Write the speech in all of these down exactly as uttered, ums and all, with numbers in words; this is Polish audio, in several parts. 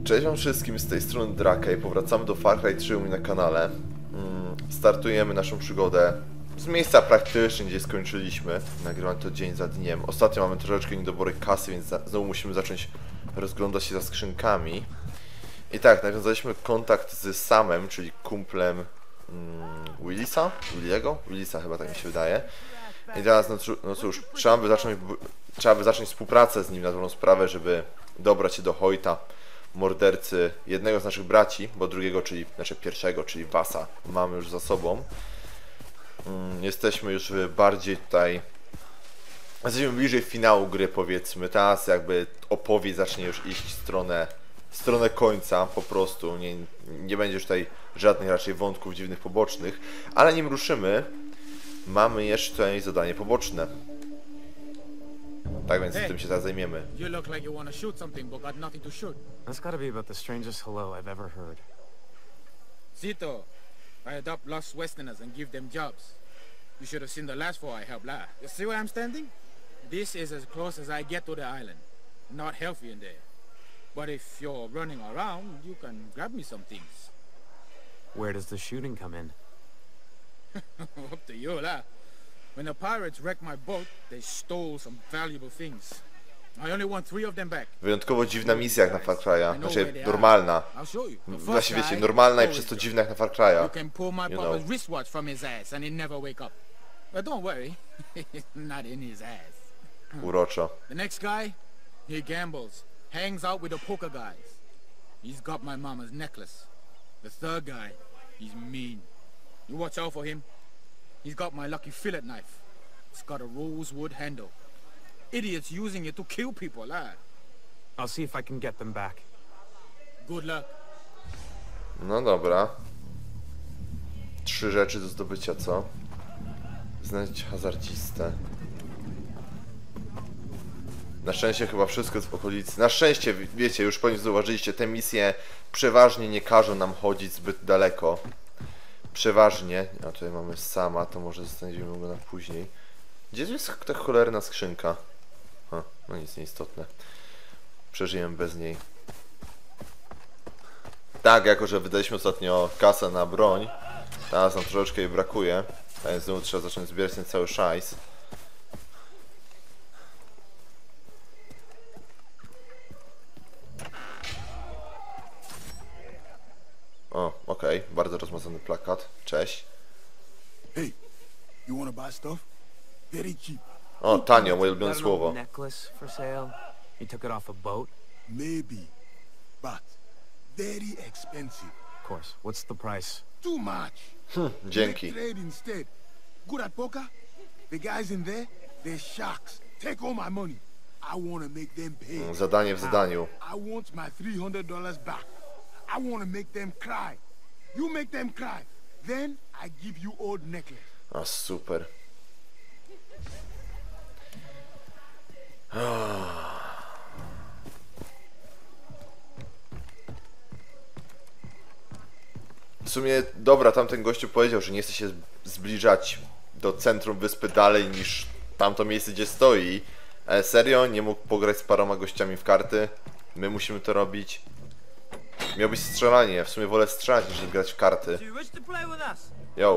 Cześć wam wszystkim, z tej strony Drake. Powracamy do Far Cry trzy u mnie na kanale. Startujemy naszą przygodę z miejsca praktycznie, gdzie skończyliśmy. Nagrywam to dzień za dniem. Ostatnio mamy troszeczkę niedobory kasy, więc znowu musimy zacząć rozglądać się za skrzynkami. I tak, nawiązaliśmy kontakt z Samem, czyli kumplem mm, Willisa? Williego? Willisa chyba, tak mi się wydaje. I teraz, no, no cóż, trzeba by, zacząć, trzeba by zacząć współpracę z nim na dobrą sprawę, żeby dobrać się do Hoyta, mordercy jednego z naszych braci, bo drugiego, czyli, znaczy pierwszego, czyli Vasa, mamy już za sobą. Mm, jesteśmy już bardziej tutaj, jesteśmy bliżej finału gry, powiedzmy. Teraz jakby opowieść zacznie już iść w stronę, w stronę końca, po prostu. Nie, nie będzie już tutaj żadnych raczej wątków dziwnych pobocznych, ale nim ruszymy, mamy jeszcze tutaj zadanie poboczne. Tak więc hey, tym się teraz zajmiemy. You look like you want to shoot something but got nothing to shoot. That's gotta be about the strangest hello I've ever heard. Zito, I adopt lost Westerners and give them jobs. You should have seen the last four I helped last. You see where I'm standing? This is as close as I get to the island. Not healthy in there. But if you're running around, you can grab me some things. Where does the shooting come in? Up to you, lah. When the pirates wrecked my boat, they stole some valuable things. I only want three of them back. Wyjątkowo dziwna misja jak na Far Cry'a. Znaczy normalna. Właściwie wiecie, normalna i przez to dziwna jak na Far Cry'a. You can pull my papa's wristwatch from his ass and he'll never wake up. But don't worry, not in his ass. Uroczo. The next guy, he gambles, hangs out with the poker guys. He's got my mama's necklace. The third guy, he's mean. You watch out for him. He's got my lucky fillet knife. It's got a rosewood handle. Idiots using it to kill people, lad. I'll see if I can get them back. Good luck. No dobra. Trzy rzeczy do zdobycia, co? Znaleźć hazardzistę. Na szczęście chyba wszystko jest w okolicy. Na szczęście, wiecie, już pewnie zauważyliście, te misje przeważnie nie każą nam chodzić zbyt daleko. Przeważnie. A tutaj mamy Sama, to może zostaniemy go na później. Gdzie jest ta cholerna skrzynka? A, no nic, nieistotne. Przeżyjemy bez niej. Tak, jako że wydaliśmy ostatnio kasę na broń, teraz nam troszeczkę jej brakuje, a więc znowu trzeba zacząć zbierać ten cały szajs. O, okej, okay. Bardzo rozmazany plakat. Cześć. Hey, you wanna buy stuff? Very cheap. O, tanio, moje ulubione słowo. Necklace for sale? You took it off a boat? Maybe, but very expensive. Of course. What's the price? Too much. Hm, dzięki. Trade instead. Good at poker? The guys in there, they're sharks. Take all my money. I wanna make them pay. Zadanie w zadaniu. I want my three hundred dollars back. I wanna make them cry. You make them cry. Then I give you old necklace. A super. W sumie, dobra, tamten gościu powiedział, że nie chce się zbliżać do centrum wyspy dalej niż tamto miejsce, gdzie stoi. Ale serio, nie mógł pograć z paroma gościami w karty. My musimy to robić. Miał być strzelanie, w sumie wolę strzelać niż grać w karty. Yo.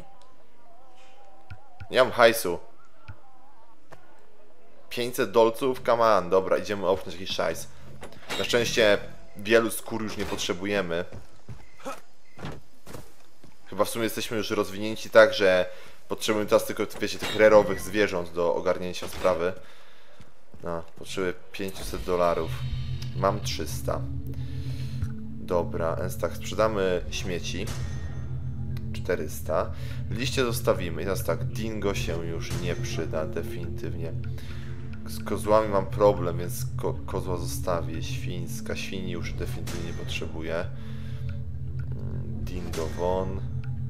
Nie mam hajsu. pięćset dolców? Come on, dobra, idziemy opchnąć jakiś szajs. Na szczęście wielu skór już nie potrzebujemy. Chyba w sumie jesteśmy już rozwinięci tak, że potrzebujemy teraz tylko, wiecie, tych rerowych zwierząt do ogarnięcia sprawy. No, potrzebuję pięćset dolarów. Mam trzysta. Dobra, więc tak, sprzedamy śmieci. czterysta. Liście zostawimy. I teraz tak, dingo się już nie przyda, definitywnie. Z kozłami mam problem, więc ko kozła zostawię. Świńska, świni już definitywnie nie potrzebuję. Dingo won.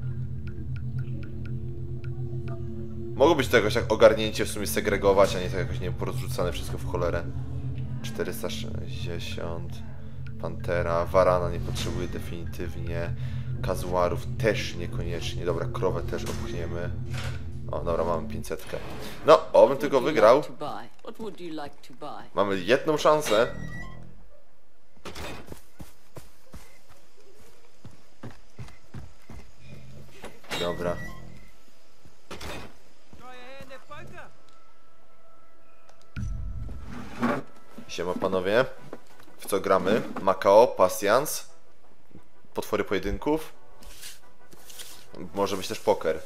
Mogło być to jakoś tak ogarnięcie, w sumie segregować, a nie tak jakoś, nie wiem, porozrzucane wszystko w cholerę. czterysta sześćdziesiąt. Pantera, warana nie potrzebuje definitywnie. Kazuarów też niekoniecznie. Dobra, krowę też opchniemy. O, dobra, mamy pięćsetkę. No, obym tylko wygrał. Mamy jedną szansę. Dobra. Siema panowie. W co gramy? Macao, Pasjans. Potwory pojedynków. Może być też poker.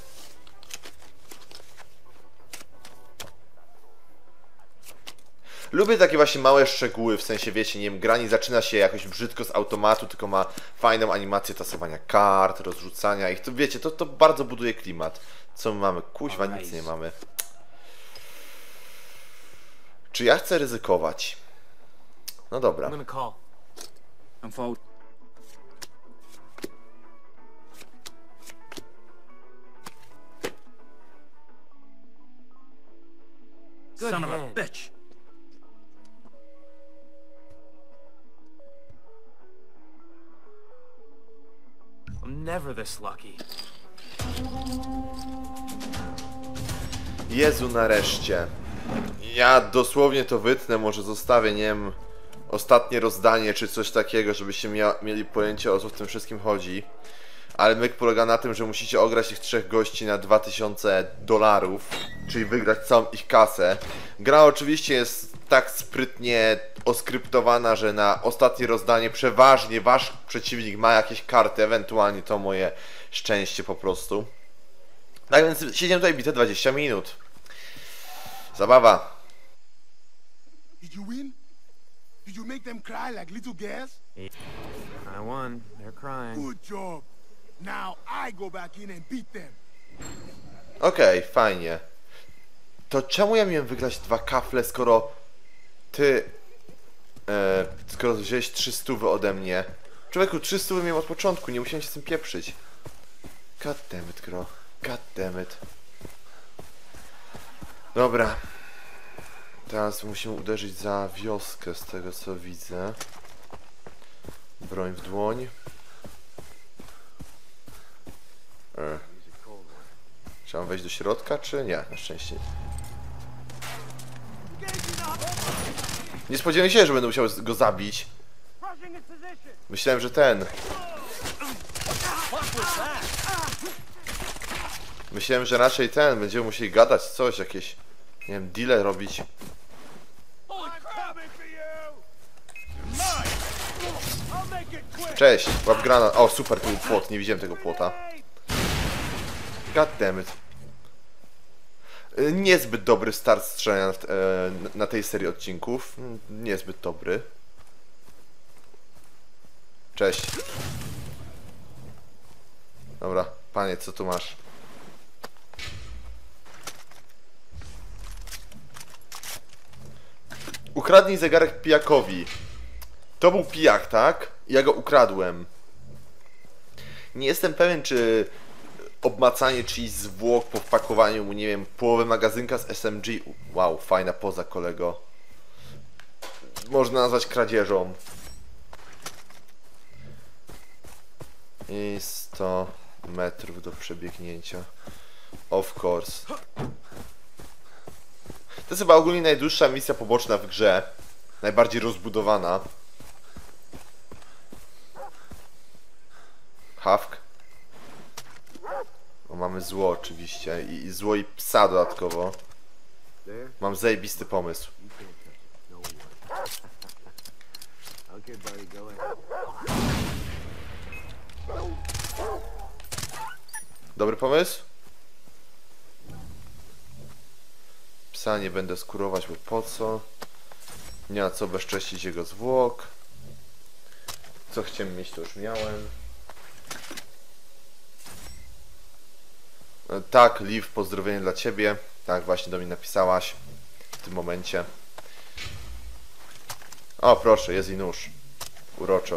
Lubię takie właśnie małe szczegóły, w sensie wiecie, nie wiem, gra nie zaczyna się jakoś brzydko z automatu, tylko ma fajną animację tasowania kart, rozrzucania ich. To wiecie, to, to bardzo buduje klimat. Co my mamy? Kuźwa, nic nie mamy. Czy ja chcę ryzykować? No dobra. I'm gonna call. I'm fold. Good Son of a hand. bitch. I'm never this lucky. Jezu, nareszcie. Ja dosłownie to wytnę, może zostawię, nie wiem, ostatnie rozdanie czy coś takiego, żebyście mia mieli pojęcie, o co w tym wszystkim chodzi. Ale myk polega na tym, że musicie ograć tych trzech gości na dwa tysiące dolarów, czyli wygrać całą ich kasę. Gra oczywiście jest tak sprytnie oskryptowana, że na ostatnie rozdanie przeważnie wasz przeciwnik ma jakieś karty, ewentualnie to moje szczęście po prostu. Tak więc siedzimy tutaj bite dwadzieścia minut. Zabawa. Did you win? Did you make them cry like little girls? I won. They're crying. Good job. Now I go back in and beat them. Okej, okay, fajnie. To czemu ja miałem wygrać dwa kafle, skoro ty... E, skoro wziąłeś trzy stówy ode mnie? Człowieku, trzy stówy miałem od początku, nie musiałem się z tym pieprzyć. God damn it, bro. God damn it. Dobra. Teraz musimy uderzyć za wioskę, z tego co widzę. Broń w dłoń. E. Trzeba wejść do środka, czy nie? Na szczęście. Nie spodziewałem się, że będę musiał go zabić. Myślałem, że ten... Myślałem, że raczej ten. Będziemy musieli gadać coś, jakieś... Nie wiem, deale robić. Cześć, łap granat. O, super, tu był płot. Nie widziałem tego płota. God damn it. Niezbyt dobry start strzelania na tej serii odcinków. Niezbyt dobry. Cześć. Dobra, panie, co tu masz? Ukradnij zegarek pijakowi. To był pijak, tak? Ja go ukradłem. Nie jestem pewien, czy obmacanie czyjś zwłok po wpakowaniu mu, nie wiem, połowę magazynka z S M G. Wow, fajna poza, kolego. Można nazwać kradzieżą. I sto metrów do przebiegnięcia. Of course. To jest chyba ogólnie najdłuższa misja poboczna w grze. Najbardziej rozbudowana. Hawk. O, mamy zło oczywiście. I, I zło i psa dodatkowo. Mam zajebisty pomysł. Dobry pomysł? Psa nie będę skurować, bo po co? Nie ma co bezcześcić jego zwłok. Co chciałem mieć, to już miałem. Tak, Liv, pozdrowienie dla ciebie. Tak, właśnie do mnie napisałaś w tym momencie. O, proszę, jest i nóż. Uroczo.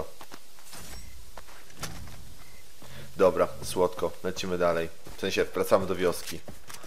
Dobra, słodko. Lecimy dalej. W sensie, wracamy do wioski.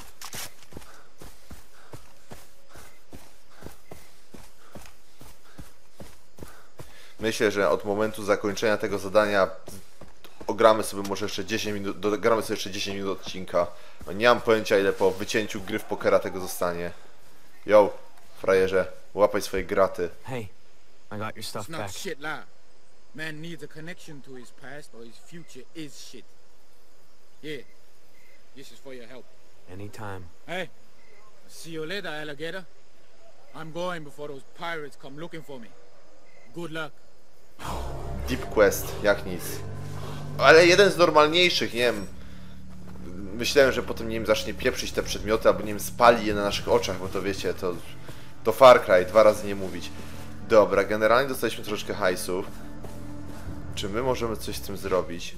Myślę, że od momentu zakończenia tego zadania ogramy sobie może jeszcze dziesięć minut, dogramy sobie jeszcze dziesięć minut odcinka. No, nie mam pojęcia, ile po wycięciu gry w pokera tego zostanie. Yo, frajerze, łapaj swoje graty. Hey, I got your stuff It's not back. shit lie. Man needs a connection to his past or his future is shit. Yeah, This is for your help. Anytime. Hey, see you later, alligator. I'm going before those pirates come looking for me. Good luck. Deep Quest, jak nic. Ale jeden z normalniejszych, nie wiem. Myślałem, że potem, nie wiem, zacznie pieprzyć te przedmioty, albo, nie wiem, spali je na naszych oczach, bo to wiecie, to... To Far Cry, dwa razy nie mówić. Dobra, generalnie dostaliśmy troszeczkę hajsów. Czy my możemy coś z tym zrobić?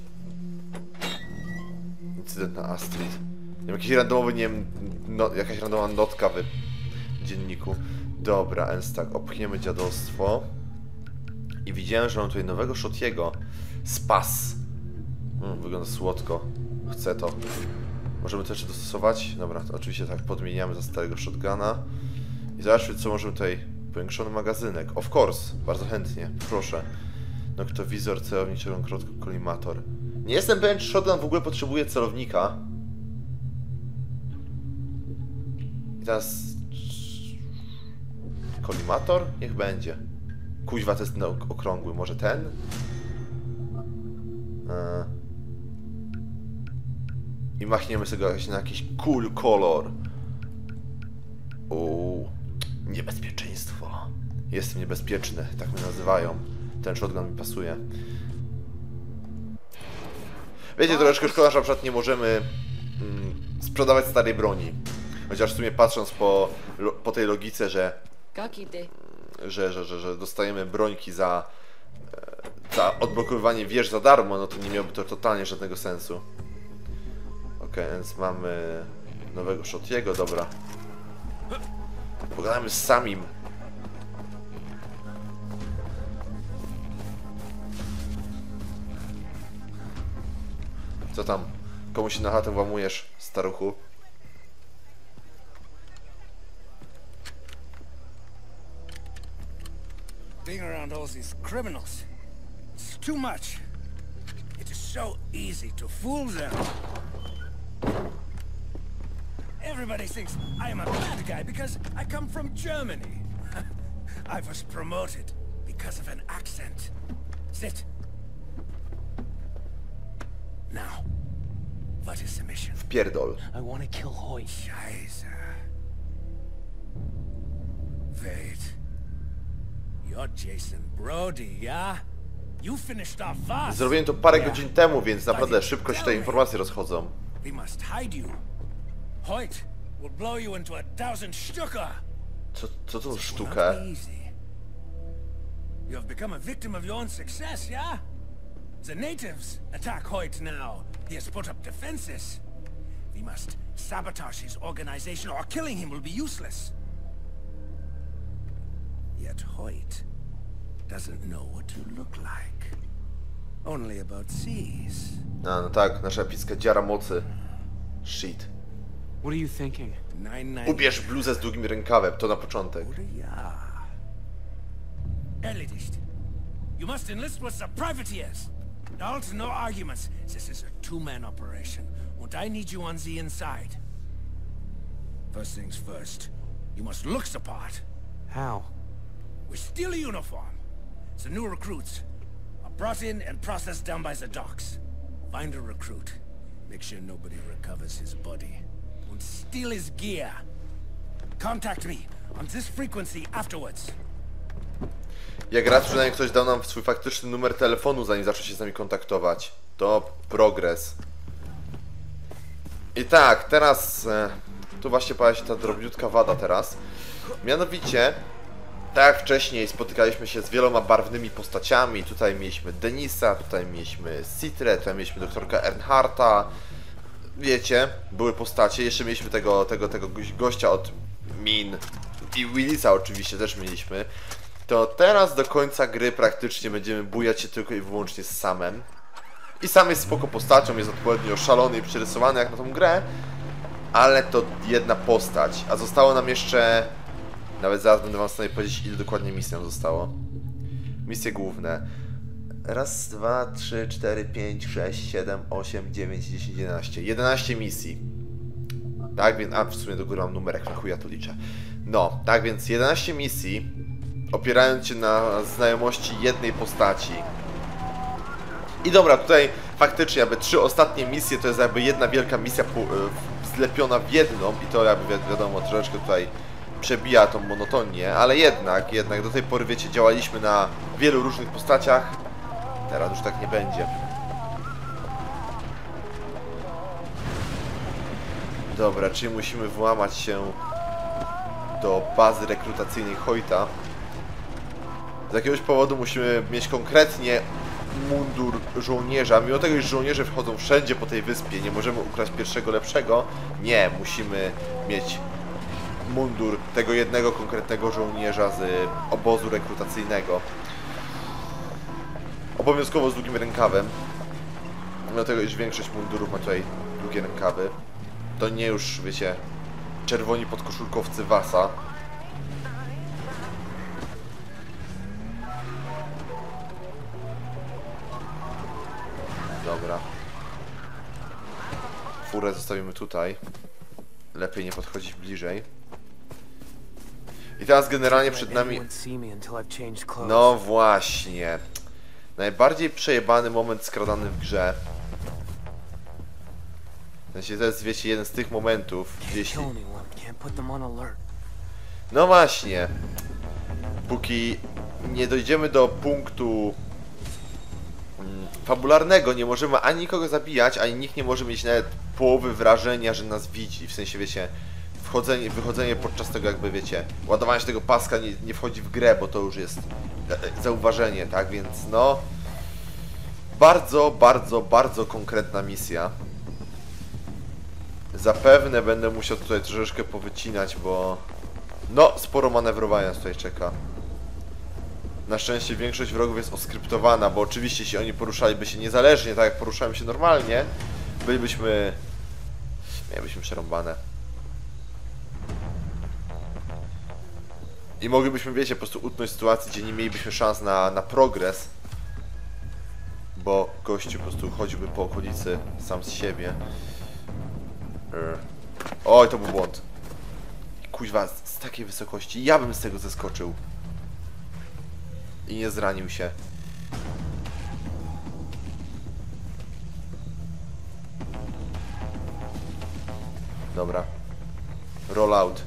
Incydent na Astrid. Nie wiem, jakiś randomowy, nie wiem, no, jakaś randomowa notka w dzienniku. Dobra, więc tak, opchniemy dziadostwo. I widziałem, że mam tutaj nowego Shotiego. Spas. Hmm, wygląda słodko. Chcę to. Możemy to jeszcze dostosować? Dobra, to oczywiście tak, podmieniamy za starego shotguna. I zobaczmy, co możemy tutaj... Powiększony magazynek. Of course. Bardzo chętnie. Proszę. Noktowizor, celownik, krótko, kolimator. Nie jestem pewien, czy shotgun w ogóle potrzebuje celownika. I teraz... Kolimator? Niech będzie. Kuźwa, to jest no, okrągły. Może ten? Eee. I machniemy sobie go na jakiś cool kolor. Uuu. Niebezpieczeństwo. Jestem niebezpieczny, tak mnie nazywają. Ten shotgun mi pasuje. Wiecie, troszeczkę szkoda, że na przykład nie możemy mm, sprzedawać starej broni. Chociaż w sumie patrząc po, po tej logice, że że, że, że, że dostajemy brońki za, za odblokowywanie wież za darmo, no to nie miałoby to totalnie żadnego sensu. Ok, więc mamy nowego Shotiego, dobra. Pogadamy z samim. Co tam? Komu się na chatę włamujesz, staruchu? Being around all these criminals, it's too much. It is so easy to fool them. Everybody thinks I am a bad guy because I come from Germany. I was promoted because of an accent. Sit. Now, what is the mission? Pierdol. I want to kill Hoyt. Scheiße. Wait. You're Jason Brody, yeah? You finished off fast. Zrobiłem to parę godzin temu, więc naprawdę szybko się te informacje rozchodzą. We must hide you. Hoyt will blow you into a thousand Stuka. Co, co to sztuka? You have become a victim of your own success, yeah? The natives attack Hoyt now. He has put up defenses. We must sabotage his organization or killing him will be useless. Yet Hoyt doesn't know what you look like. Only about seas. A, no tak, nasza epicka dziara mocy. Shit. What are you thinking? Ubierz bluzę z długim rękawem, to na początek. Erledigt. You must enlist with the privateers. Halt, no arguments. This is a two-man operation, and I need you on the inside. First things first, you must look the part. How? We steal a uniform. The new recruits are brought in and processed down by the docks. Find a recruit. Make sure nobody recovers his body. And steal his gear. Contact me on this frequency afterwards. Jak raz przynajmniej ktoś dał nam swój faktyczny numer telefonu, zanim zaczął się z nami kontaktować. To progres. I tak, teraz... E, tu właśnie pojawia się ta drobniutka wada teraz. Mianowicie, tak jak wcześniej spotykaliśmy się z wieloma barwnymi postaciami. Tutaj mieliśmy Denisa, tutaj mieliśmy Citrę, tutaj mieliśmy doktorka Earnharta. Wiecie, były postacie. Jeszcze mieliśmy tego, tego, tego gościa od Min. I Willisa oczywiście też mieliśmy. To teraz do końca gry praktycznie będziemy bujać się tylko i wyłącznie z Samem. I Sam jest spoko postacią, jest odpowiednio szalony i przerysowany jak na tą grę. Ale to jedna postać. A zostało nam jeszcze... Nawet zaraz będę wam w stanie powiedzieć, ile dokładnie misji nam zostało. Misje główne. Raz, dwa, trzy, cztery, pięć, sześć, siedem, osiem, dziewięć, dziesięć, jedenaście. jedenaście misji. Tak więc... A, w sumie do góry mam numerek, na chuja to liczę. No, tak więc jedenaście misji, opierając się na znajomości jednej postaci. I dobra, tutaj faktycznie jakby trzy ostatnie misje to jest jakby jedna wielka misja zlepiona w jedną i to jakby wi wiadomo troszeczkę tutaj przebija tą monotonię, ale jednak, jednak do tej pory wiecie, działaliśmy na wielu różnych postaciach, teraz już tak nie będzie. Dobra, czyli musimy włamać się do bazy rekrutacyjnej Hoyta. Z jakiegoś powodu musimy mieć konkretnie mundur żołnierza. Mimo tego, że żołnierze wchodzą wszędzie po tej wyspie, nie możemy ukraść pierwszego lepszego. Nie, musimy mieć mundur tego jednego konkretnego żołnierza z obozu rekrutacyjnego. Obowiązkowo z długim rękawem. Mimo tego, że większość mundurów ma tutaj długie rękawy. To nie już, wiecie, czerwoni podkoszulkowcy Wasa. Dobra. Furę zostawimy tutaj. Lepiej nie podchodzić bliżej. I teraz generalnie przed nami... No właśnie. Najbardziej przejebany moment skradany w grze. W sensie to jest, wiecie, jeden z tych momentów, jeśli... No właśnie. Póki nie dojdziemy do punktu mm, fabularnego, nie możemy ani nikogo zabijać, ani nikt nie może mieć nawet połowy wrażenia, że nas widzi. W sensie, wiecie, wchodzenie, wychodzenie podczas tego jakby, wiecie, ładowanie się tego paska nie, nie wchodzi w grę, bo to już jest zauważenie, tak? Więc no... Bardzo, bardzo, bardzo konkretna misja. Zapewne będę musiał tutaj troszeczkę powycinać, bo... No, sporo manewrowania tutaj czeka. Na szczęście większość wrogów jest oskryptowana, bo oczywiście jeśli oni poruszaliby się niezależnie, tak jak poruszałem się normalnie, bylibyśmy... mielibyśmy przerąbane. I moglibyśmy, wiecie, po prostu utknąć sytuacji, gdzie nie mielibyśmy szans na, na progres. Bo gościu po prostu chodziłby po okolicy sam z siebie. Oj, to był błąd. Kuźwa, z, z takiej wysokości. Ja bym z tego zeskoczył. I nie zranił się. Dobra. Roll out.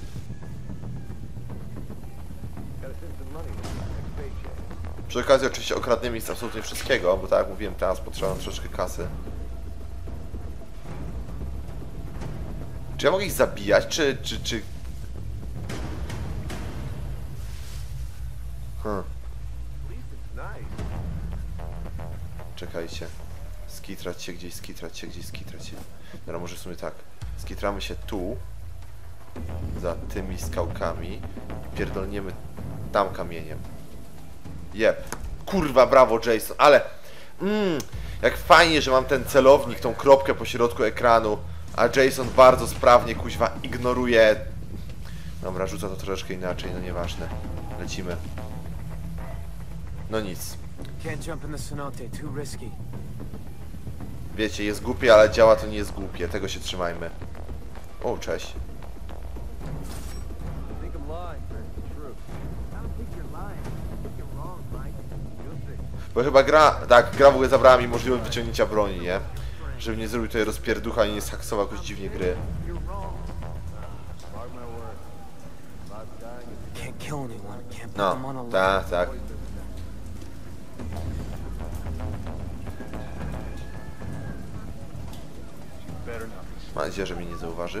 Przy okazji oczywiście okradniemy miejsca absolutnie wszystkiego, bo tak jak mówiłem, teraz potrzeba nam troszeczkę kasy. Czy ja mogę ich zabijać, czy... czy, czy... Hmm. Czekajcie. Skitrać się gdzieś, skitrać się gdzieś, skitrać się. Dobra, może w sumie tak. Skitramy się tu. Za tymi skałkami. Pierdolniemy tam kamieniem. Jep. Kurwa, brawo Jason, ale... Mmm, jak fajnie, że mam ten celownik, tą kropkę po środku ekranu. A Jason bardzo sprawnie, kuźwa, ignoruje... Dobra, rzuca to troszeczkę inaczej, no nieważne. Lecimy. No nic. Wiecie, jest głupie, ale działa to nie jest głupie. Tego się trzymajmy. O, cześć. Bo chyba gra... Tak, gra w ogóle zabrała mi możliwość wyciągnięcia broni, nie? Żeby nie zrobił tutaj rozpierducha i nie zhaksował jakoś dziwnie gry. No, tak, tak. Mam nadzieję, że mnie nie zauważy.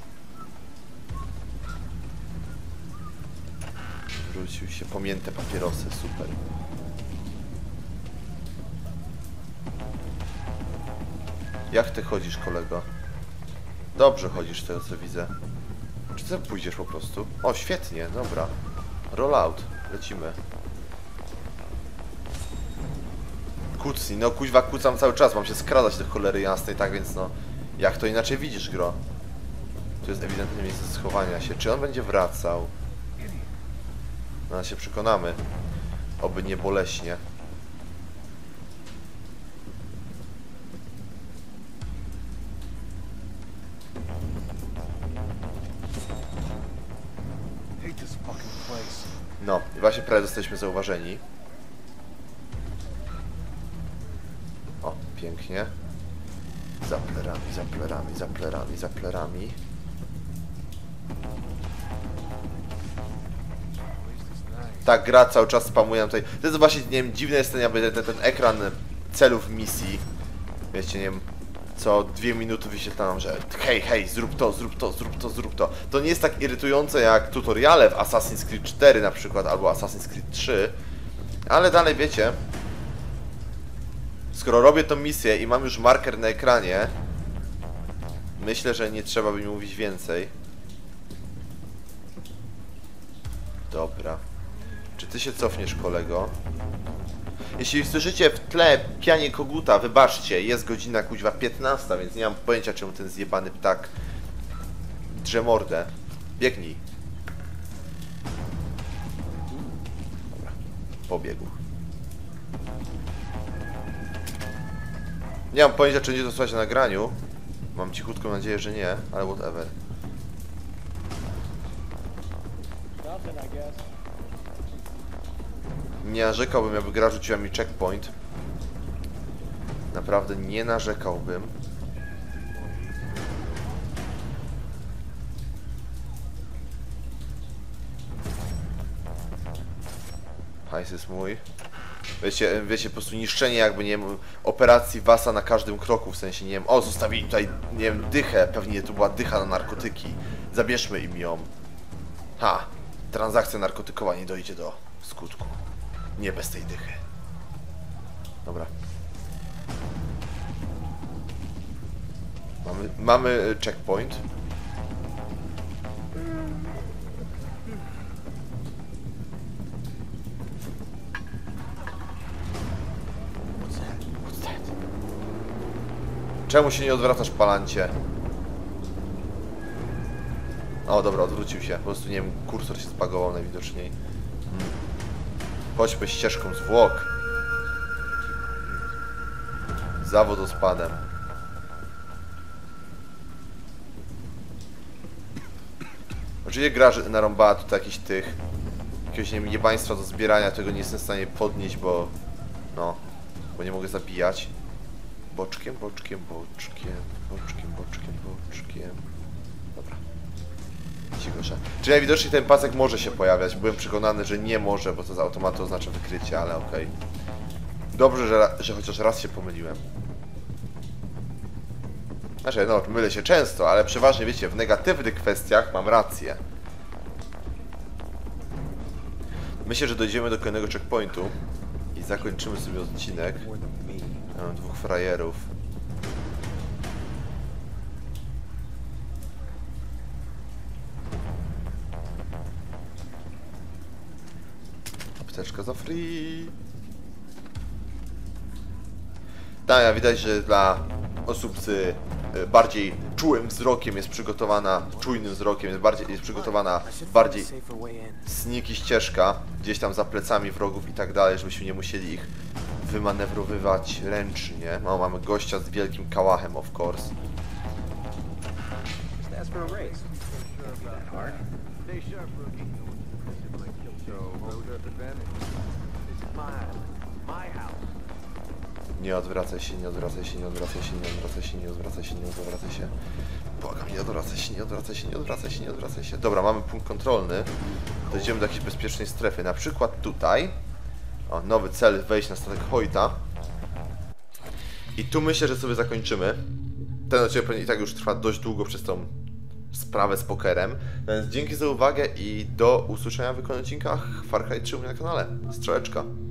Wrócił się, pomięte papierosy, super. Jak ty chodzisz, kolego? Dobrze chodzisz, z tego co widzę. Czy ty pójdziesz po prostu? O, świetnie, dobra. Roll out, lecimy. Kucni, no kuźwa, kucam cały czas, mam się skradać do cholery jasnej, tak więc no... Jak to inaczej widzisz, gro? Tu jest ewidentne miejsce schowania się. Czy on będzie wracał? No, się przekonamy. Oby nie boleśnie. No, i właśnie prawie zostaliśmy zauważeni. Pięknie. Za plerami, za plerami, za plerami, za plerami. Tak, gra cały czas spamuje tutaj. To jest właśnie, nie wiem, dziwne jest ten, jakby ten, ten ekran celów misji. Wiecie, nie wiem, co dwie minuty wyświetla nam, że hej, hej, zrób to, zrób to, zrób to, zrób to. To nie jest tak irytujące jak tutoriale w Assassin's Creed cztery na przykład, albo Assassin's Creed trzy. Ale dalej, wiecie, skoro robię tą misję i mam już marker na ekranie, myślę, że nie trzeba by mi mówić więcej. Dobra. Czy ty się cofniesz, kolego? Jeśli słyszycie w tle pianie koguta, wybaczcie, jest godzina kuźwa piętnasta, więc nie mam pojęcia, czemu ten zjebany ptak drze mordę. Biegnij. Dobra, pobiegł. Nie mam pojęcia, czy będzie to słuchać na nagraniu. Mam cichutką nadzieję, że nie, ale whatever. Nie narzekałbym, jakby gra rzuciła mi checkpoint. Naprawdę nie narzekałbym. Hajs jest mój. Wiecie, wiecie, po prostu niszczenie jakby, nie wiem, operacji Wasa na każdym kroku, w sensie, nie wiem, o, zostawili tutaj, nie wiem, dychę, pewnie to była dycha na narkotyki. Zabierzmy im ją. Ha, transakcja narkotykowa nie dojdzie do skutku. Nie bez tej dychy. Dobra. Mamy, mamy checkpoint. Czemu się nie odwracasz, palancie? O, dobra, odwrócił się. Po prostu, nie wiem, kursor się spagował najwidoczniej. Hmm. Chodźmy ścieżką zwłok. Za wodospadem. Oczywiście gra narąbała tutaj jakichś tych... jakiegoś, nie wiem, jebaństwa do zbierania, tego nie jestem w stanie podnieść, bo... no... bo nie mogę zabijać. Boczkiem, boczkiem, boczkiem, boczkiem, boczkiem, boczkiem. Dobra. Cichosza. Czyli najwidoczniej ten pasek może się pojawiać. Byłem przekonany, że nie może, bo to z automatu oznacza wykrycie, ale okej. Okay. Dobrze, że, że chociaż raz się pomyliłem. Znaczy, no, mylę się często, ale przeważnie, wiecie, w negatywnych kwestiach mam rację. Myślę, że dojdziemy do kolejnego checkpointu i zakończymy sobie odcinek. Mam dwóch frajerów. Apteczka za free. Tak, ja widać, że dla osób z bardziej czułym wzrokiem jest przygotowana, czujnym wzrokiem jest bardziej jest przygotowana bardziej sneaky ścieżka gdzieś tam za plecami wrogów i tak dalej, żebyśmy nie musieli ich wymanewrowywać ręcznie. No, mamy gościa z wielkim kałachem, of course. Nie odwracaj się, nie odwracaj się, nie odwracaj się, nie odwracaj się, nie odwracaj się, nie odwracaj się. Błagam, nie odwracaj się, nie odwracaj się, nie odwracaj się, nie odwracaj się. Dobra, mamy punkt kontrolny. Dojdziemy do jakiejś bezpiecznej strefy. Na przykład tutaj. O, nowy cel, wejść na statek Hoyta. I tu myślę, że sobie zakończymy. Ten odcinek pewnie i tak już trwa dość długo przez tą sprawę z pokerem. Więc dzięki za uwagę i do usłyszenia w kolejnych odcinkach Far Cry trzy u mnie na kanale. Strzałeczka.